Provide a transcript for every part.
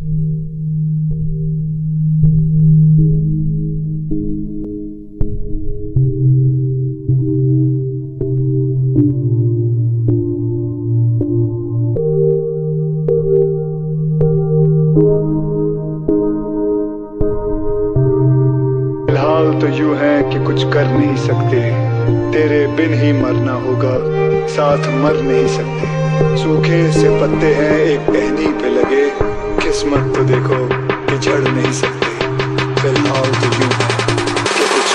फिलहाल तो यूं है कि कुछ कर नहीं सकते, तेरे बिन ही मरना होगा, साथ मर नहीं सकते। सूखे से पत्ते हैं एक टहनी पे लगे, किस्मत तो देखो कि झड़ नहीं सकते। फिलहाल तो यूं है कि कुछ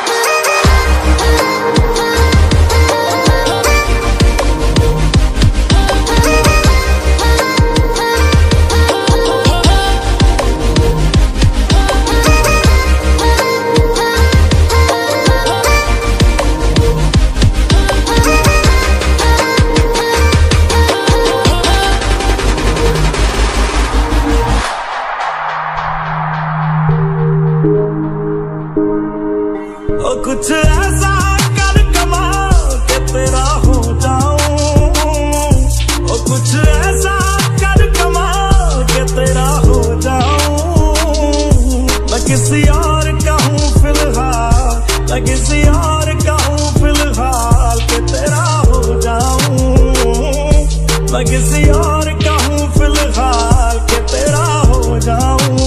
कुछ ऐसा कर कमाल के तेरा हो जाऊं, ओ कुछ ऐसा कर कमाल के तेरा हो जाऊं। मैं किसी और का हूँ फिलहाल, मैं किसी और का हूँ फिलहाल के तेरा हो जाऊं। मैं किसी और का हूँ फिलहाल के तेरा हो जाऊं।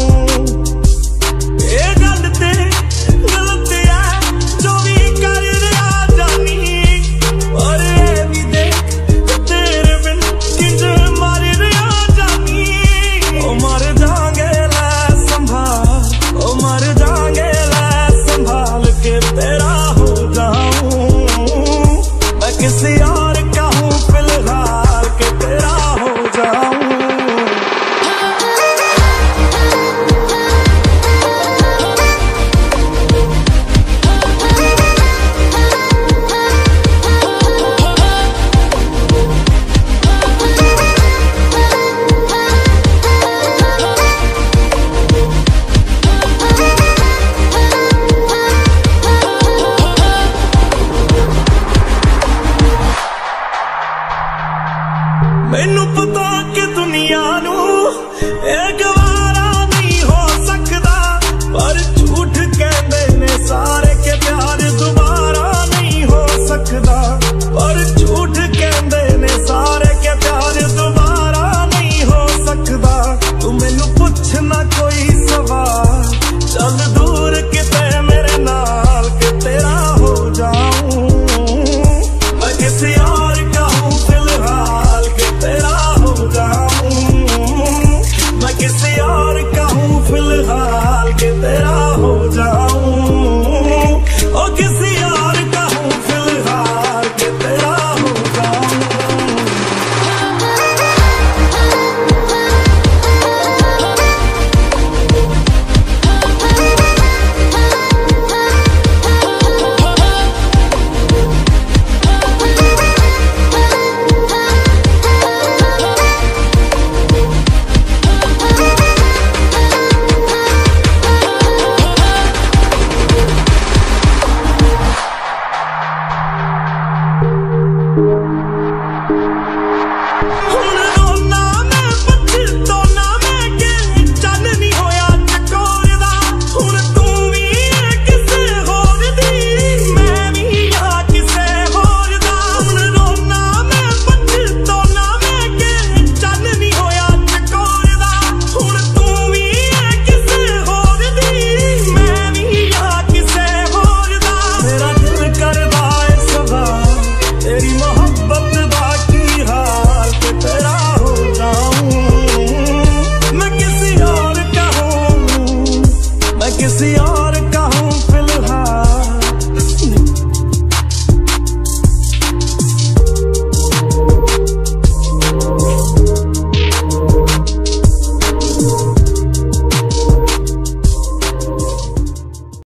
किसी और का हूँ फिलहाल के तेरा हो जाऊं। मैनू पता कि दुनिया नू एक वारा नहीं हो सकता, पर झूठ कहते ने सारे के प्यार दोबारा नहीं हो सकता। पर झूठ कहते ने सारे के प्यार दोबारा नहीं हो सकता। तू मैनू पुछ